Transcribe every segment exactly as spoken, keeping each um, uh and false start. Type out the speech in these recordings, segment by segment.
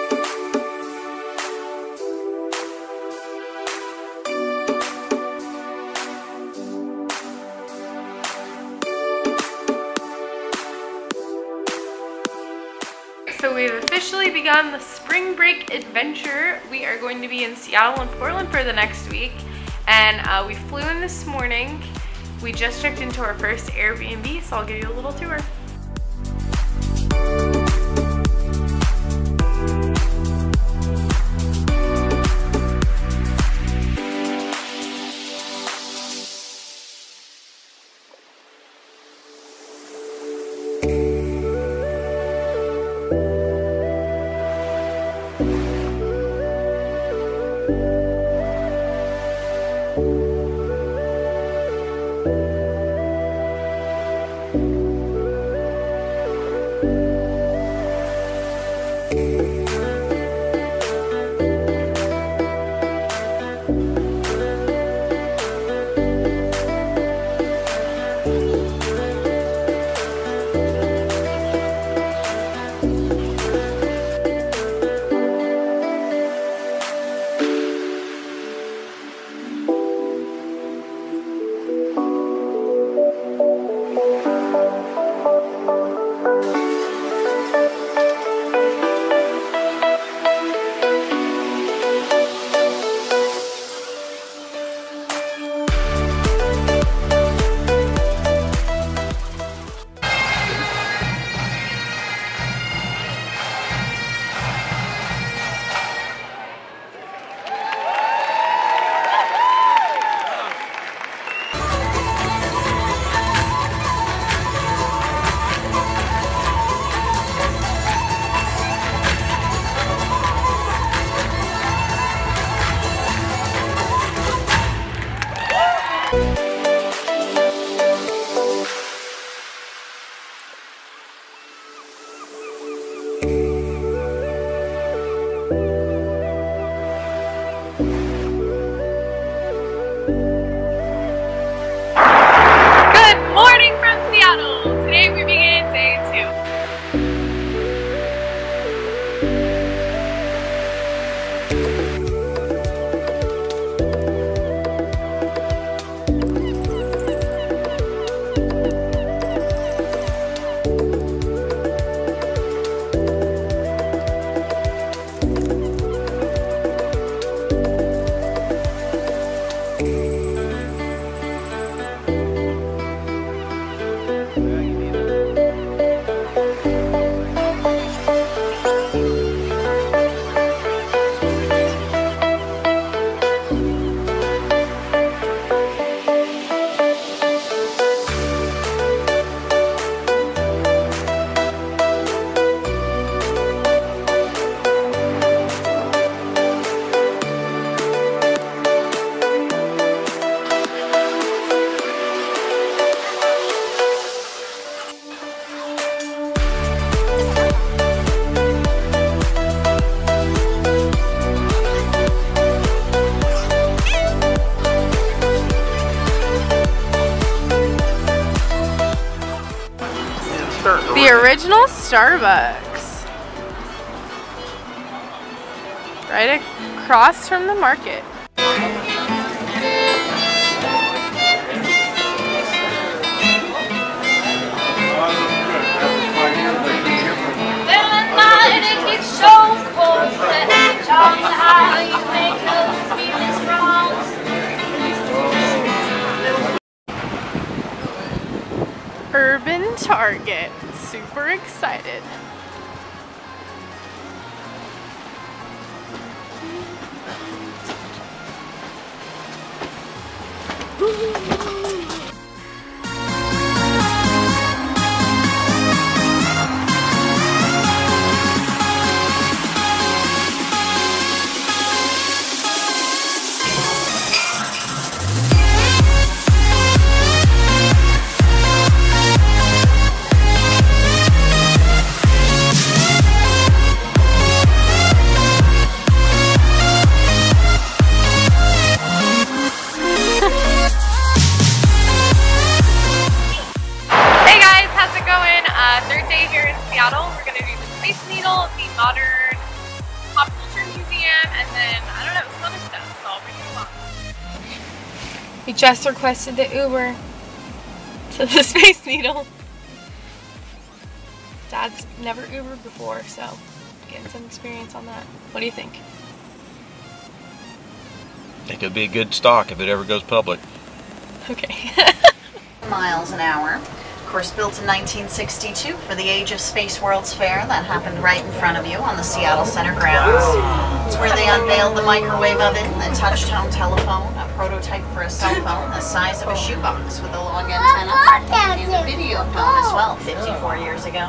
So we've officially begun the spring break adventure. We are going to be in Seattle and Portland for the next week. And uh, we flew in this morning. We just checked into our first Airbnb, so I'll give you a little tour. The original Starbucks. Right across from the market. Urban Target. Super excited. and then, I don't know, some other stuff, so I'll bring you along. We just requested the Uber to the Space Needle. Dad's never Ubered before, so getting some experience on that. What do you think? It could be a good stock if it ever goes public. Okay. Miles an hour. Of course, built in nineteen sixty-two for the Age of Space World's Fair. That happened right in front of you on the Seattle Center grounds. It's where they unveiled the microwave oven, the touch-tone telephone, a prototype for a cell phone the size of a shoebox with a long antenna, and a video phone as well, fifty-four years ago.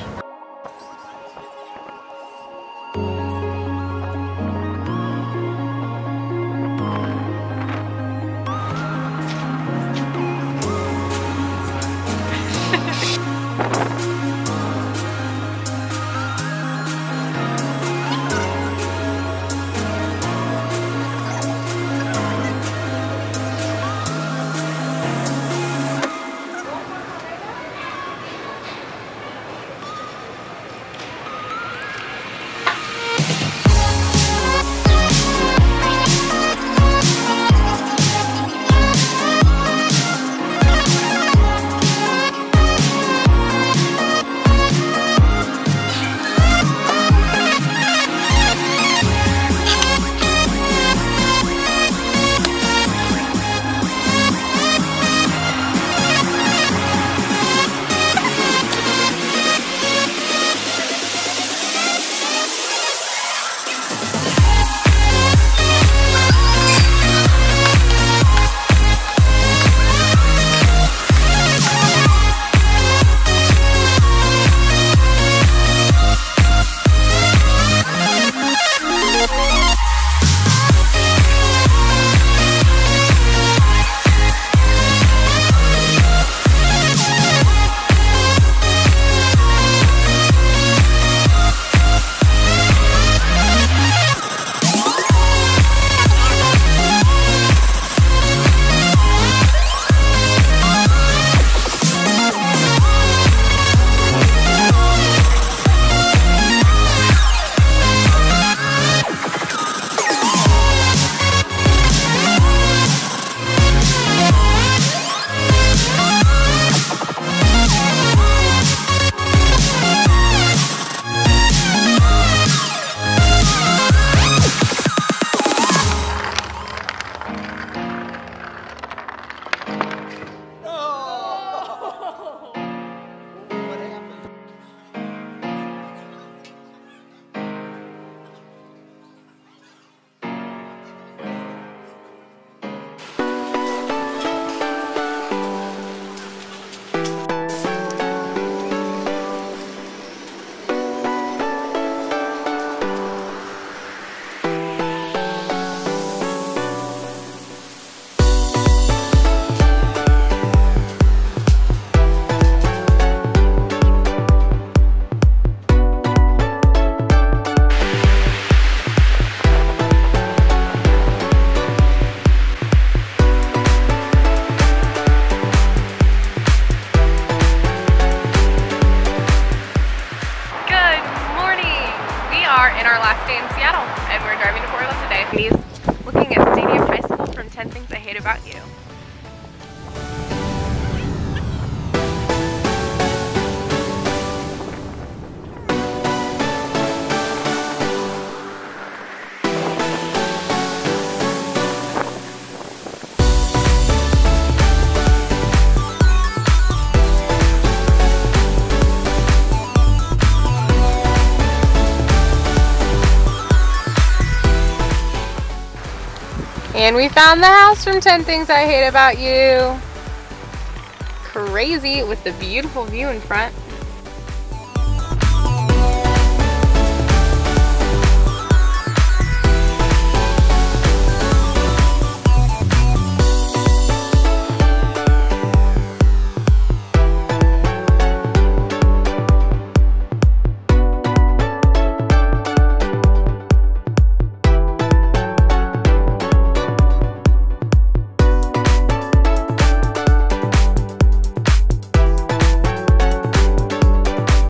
in our last day in Seattle, and we're driving to Portland today. He's looking at Stadium High School from ten Things I Hate About You. And we found the house from ten Things I Hate About You. Crazy with the beautiful view in front.